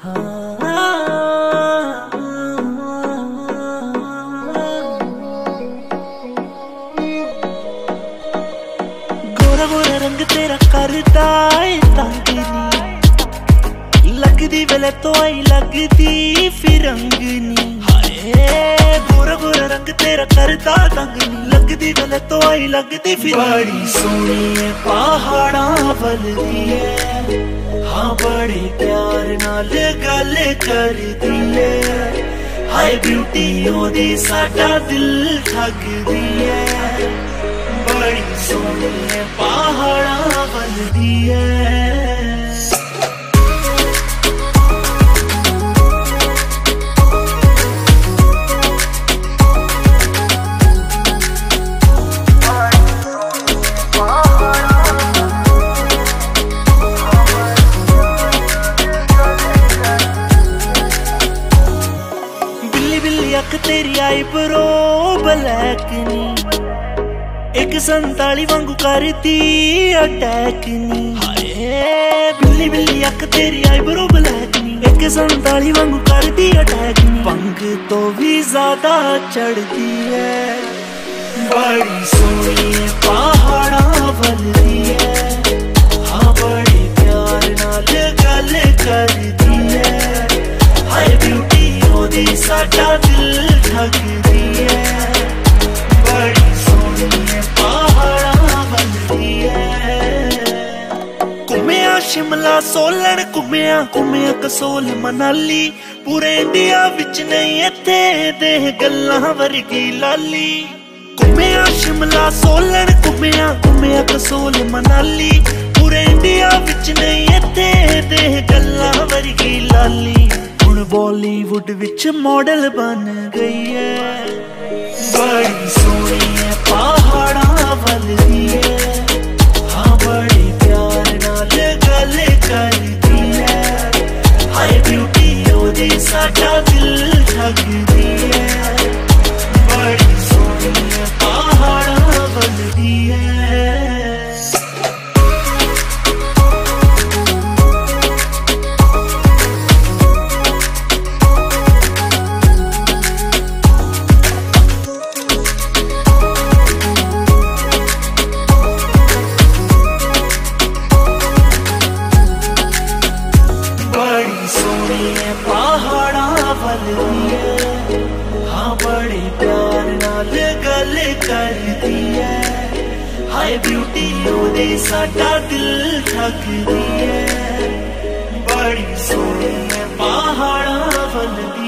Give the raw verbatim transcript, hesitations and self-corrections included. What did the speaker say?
गोरा गोरा रंग तेरा करता है तंग नी, लगदी वेले तो आई लगदी फिर रंग नी। हाय गोरा गोरा रंग तेरा करता तंग नी, लगदी वेले तो आई लगदी फिर। बड़ी सोहनी है पहाड़ां वलदी है, हाँ बड़े प्यार नाल गल करदी है। हाय ब्यूटी ओदी साडा दिल ठगदी है, बड़ी सोहनी है पहाड़ां वलदी है। अख तेरी आई ब्रो ब्लैक नी, एक संताली वांगू करती अटैक नी। हाय बिल्ली बिल्ली अख तेरी आई ब्रो ब्लैक नी, एक संताली वांगू करती अटैक नी। पंख तो भी ज्यादा चढ़ती है, बड़ी सोहनी है पहाड़ां वलदी है, हाँ बड़े प्यार नाल गल करदी है। हाय ब्यूटी ओदी साडा दिल ठगदी है, बड़ी सोहनी है पहाड़ां वलदी है। घुम्या शिमला सोलन घुम्या घुम्या कसोल मनाली, पूरे इंडिया विच नहीं इत्थे दे गल्लां वर्गी लाली। घुम्या शिमला सोलन घुम्या घुम्या कसोल मनाली, पूरे इंडिया विच नहीं इत्थे दे गल्लां वर्गी लाली। बॉलीवुड विच मॉडल बन गई है, बड़ी सोहनी है पहाड़ां वलदी है, हाँ बड़े प्यार नाल गल करदी है। हाय ब्यूटी ओदी साडा दिल ठगदी है, बड़ी सोहनी है पहाड़ां वलदी है। पहाड़ां वलदी है, हाँ बड़े प्यार नाल गल करदी है। हाय ब्यूटी ओदी साडा दिल ठगदी है, बड़ी सोहनी है पहाड़ां वलदी।